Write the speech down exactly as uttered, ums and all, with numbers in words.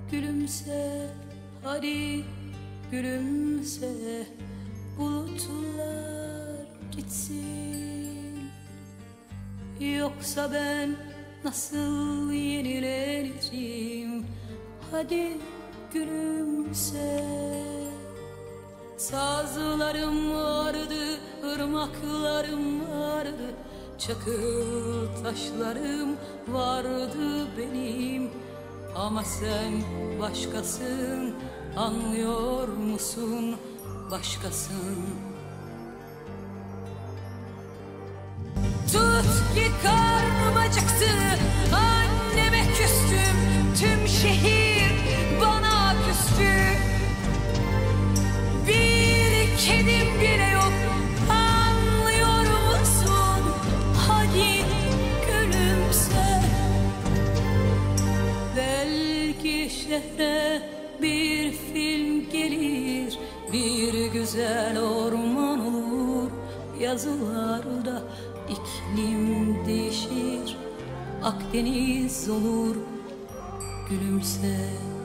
Gülümse, hadi gülümse, bulutlar gitsin. Yoksa ben nasıl yenileneceğim? Hadi gülümse. Sazlarım vardı, ırmaklarım vardı, çakıl taşlarım vardı benim. Ama sen başkasın, anlıyor musun? Başkasın. Tut ki karnım acıktı, anneme küstüm, tüm şehir bana küstü. Bir kedim bile yok, anlıyor musun? Hadi gülümse. Belki şehre bir film gelir, bir güzel orman olur. Yazılarda iklim değişir, Akdeniz olur. Gülümse.